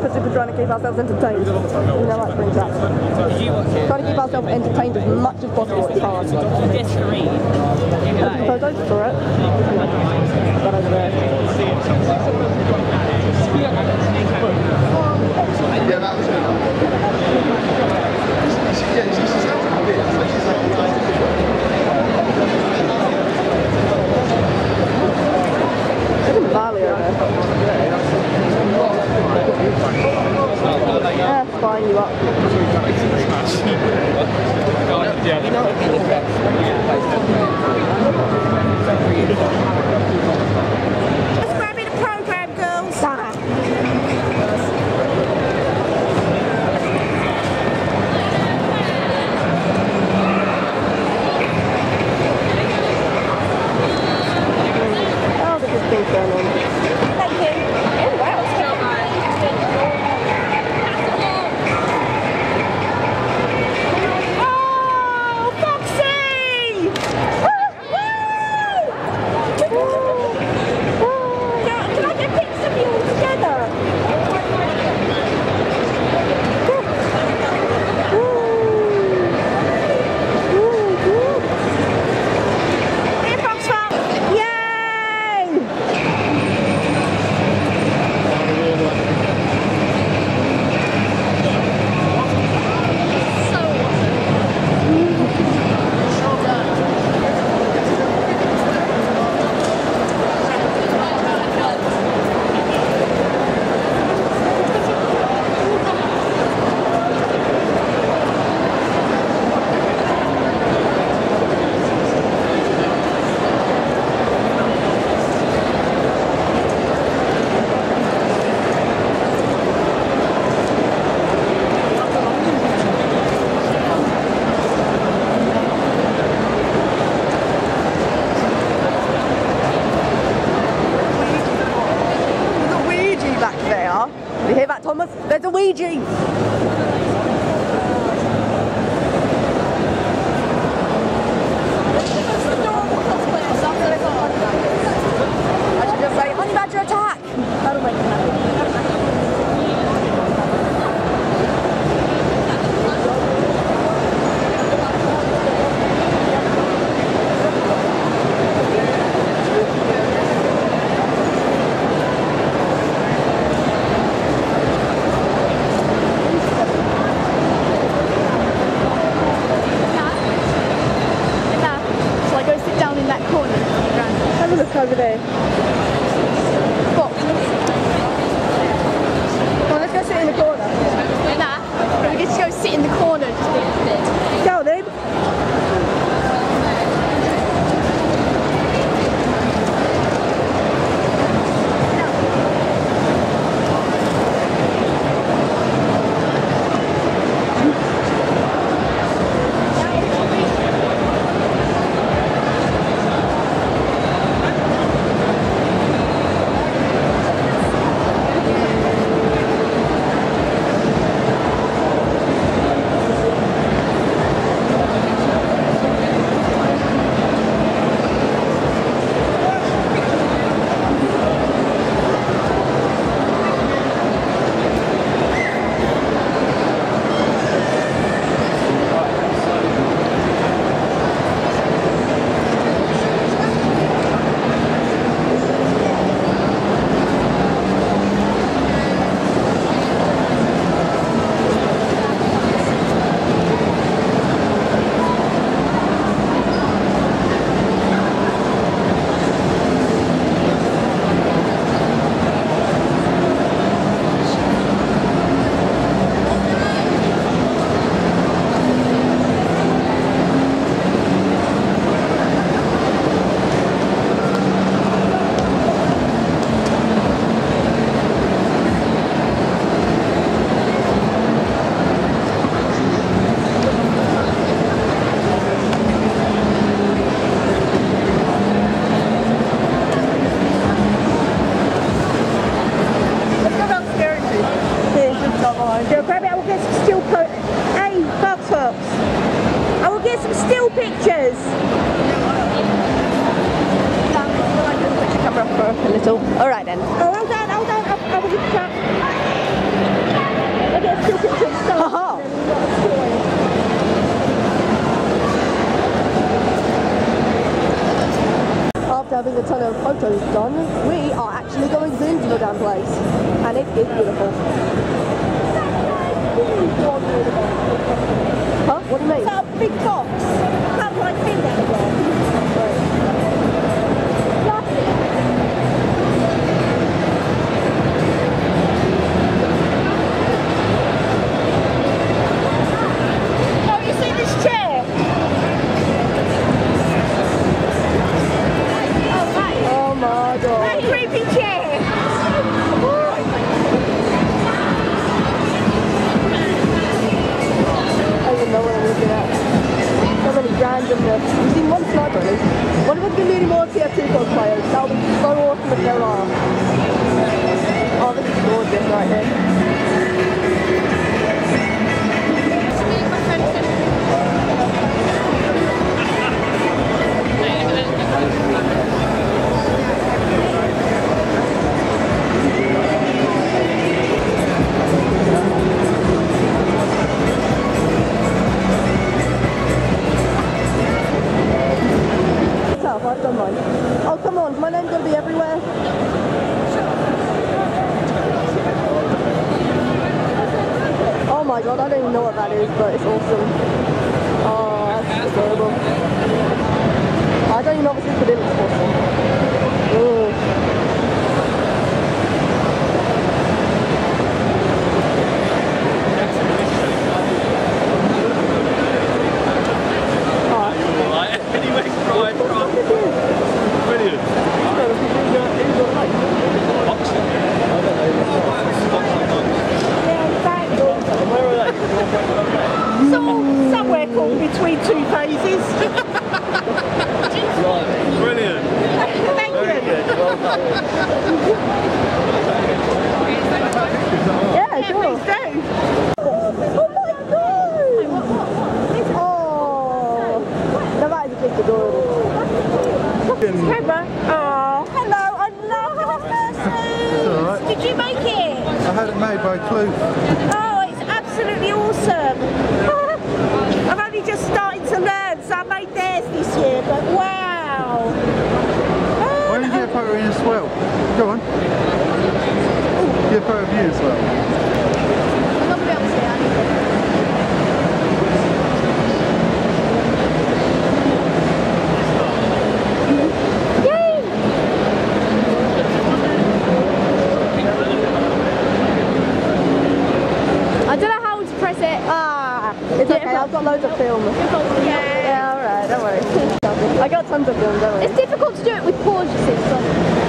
super trying to keep ourselves entertained. You know, like brings that. Trying to keep ourselves entertained as much as possible. It's hard. Photos for it. That over there. Yeah, that was flying you up. Let's grab in a program, girls. Oh, there's good things going on. Thank you. Oh, wow. Oh, Foxy! Can I get pictures of you all together? Here, Fox Fox! Yay! You hear that, Thomas? There's a Ouija! I should just say, honey badger attack! That'll make them happy. Have a look over there. Fox. Come on, let's go sit in the corner. Nah, we just go sit in the corner. Go then. Pictures. A little. All right then. Oh, hold on. I will get that. Haha! After having a ton of photos done, we are actually going into the damn place. And it is beautiful. Huh? What do you mean? It's a big box. How do I fit that again? Oh, you see this chair? Oh, right. Oh my god. That creepy chair. I don't even know what I'm looking at. So many randomness. We've seen one sniper at least. What if we can do any more TF2 cosplayers? That would be so awesome if there are. Oh, this is gorgeous right here. I've done mine. Oh, come on, my name's going to be everywhere. Oh my god, I don't even know what that is, but it's awesome. Oh, that's adorable. I don't even know what this is, but it looks awesome. Ooh. Somewhere caught between two phases. Brilliant. Thank you. Yeah, sure. Please do. Oh my god! Oh! Now that is a big adorable. Camera. Oh, hello. I love your Alright. Did you make it? I had it made by Clue. Oh, it's absolutely awesome. I've only just started to learn, so I made theirs this year, but wow. Why don't you get a photo in as well? Go on. Get a photo of you as well. I'm not going to be able to see that. I don't know how to press it. Ah! It's okay, I've got loads of film. Yeah, alright, don't worry. I got tons of film, don't worry. It's difficult to do it with pause, you see. So.